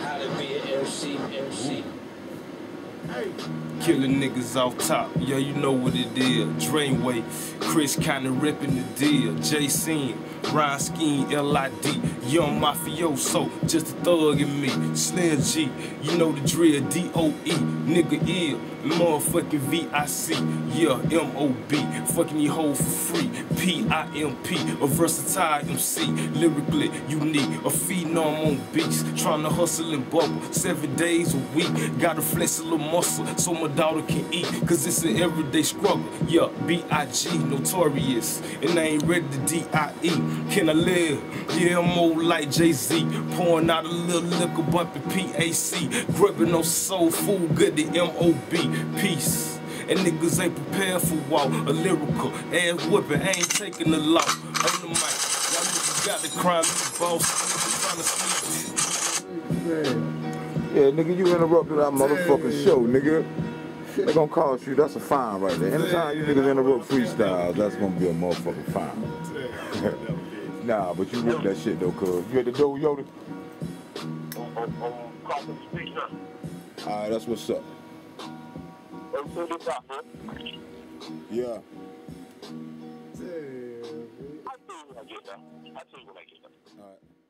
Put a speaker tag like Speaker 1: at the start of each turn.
Speaker 1: How to be an MC.
Speaker 2: Killing niggas off top, yeah, you know what it is. Drainway, Chris kinda ripping the deal. J-Scene, Ryan Scheme, L.I.D. Young mafioso, just a thug in me. Slim G, you know the drill. D.O.E. Nigga ill, motherfucking V.I.C. Yeah, M.O.B. Fucking these hoes for free. P.I.M.P. A versatile MC. Lyrically unique, a phenom on beats. Trying to hustle and bubble 7 days a week. Gotta flex a little muscle so my daughter can eat, cause it's an everyday struggle. Yeah, B.I.G. notorious, and I ain't ready to D.I.E. Can I live? Yeah, I'm old like Jay-Z, pouring out a little liquor, bumping P.A.C. Gripping on soul food, good the M.O.B. Peace. And niggas ain't prepared for war, a lyrical ass whipping, I ain't taking the law. On the mic, y'all niggas got the crime, you boss, niggas trying to sleep.
Speaker 3: Yeah, nigga, you interrupted our motherfucking show, nigga. They gonna cost you, that's a fine right there. Anytime you niggas interrupt freestyles, that's gonna be a motherfucking fine. Nah, but you ripped that shit though, cuz. You at the door, Yoda? Alright, that's what's up. Yeah.
Speaker 4: I'll tell you when I get there. Alright.